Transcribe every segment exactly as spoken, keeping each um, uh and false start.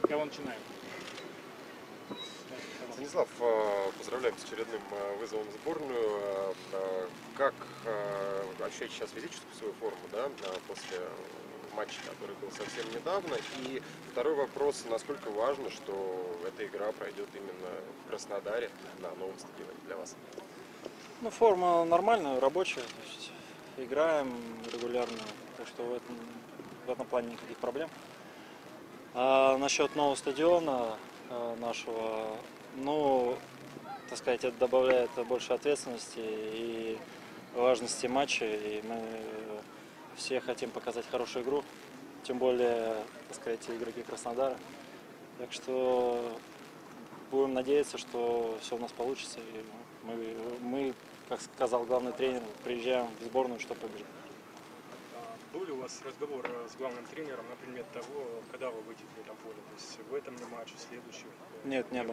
кого начинаем? Станислав, поздравляем с очередным вызовом в сборную. Как ощущаете сейчас физическую свою форму, да, после матча, который был совсем недавно? И второй вопрос, насколько важно, что эта игра пройдет именно в Краснодаре, на новом стадионе для вас? Ну, форма нормальная, рабочая, то есть играем регулярно, так что в этом, в этом плане никаких проблем. А насчет нового стадиона нашего, ну, так сказать, это добавляет больше ответственности и важности матча, и мы все хотим показать хорошую игру, тем более, так сказать, игроки Краснодара. Так что будем надеяться, что все у нас получится, и мы, мы, как сказал главный тренер, приезжаем в сборную, чтобы победить. Был ли у вас разговор с главным тренером на предмет того, когда вы выйдете на поле? То есть в этом ли матче, в следующем? Нет, не было.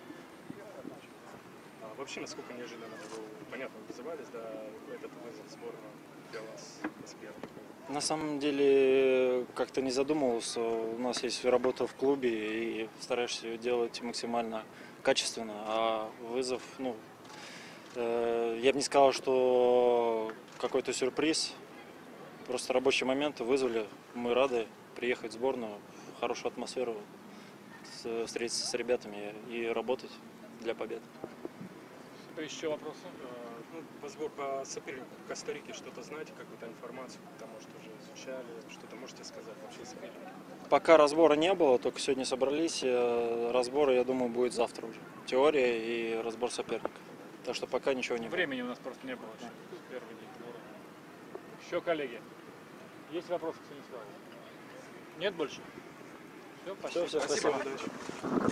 А вообще, насколько неожиданно было? Понятно, вызывались, да, этот вызов в сборную для вас эксперт? На самом деле, как-то не задумывался. У нас есть работа в клубе, и стараешься ее делать максимально качественно. А вызов, ну, э, я бы не сказал, что какой-то сюрприз. Просто рабочий момент вызвали. Мы рады приехать в сборную, в хорошую атмосферу, встретиться с ребятами и работать для победы. Еще вопросы? Ну, по сбору, по сопернику Коста-Рики что-то знаете, какую-то информацию, там, может, уже изучали, что-то можете сказать вообще соперники? Пока разбора не было, только сегодня собрались. Разбор, я думаю, будет завтра уже. Теория и разбор соперника. Так что пока ничего не было. Времени у нас просто не было. Да. Первый день. Еще, коллеги, есть вопросы к Станиславу? Нет больше? Все, спасибо. Все, все, спасибо. спасибо. Удачи.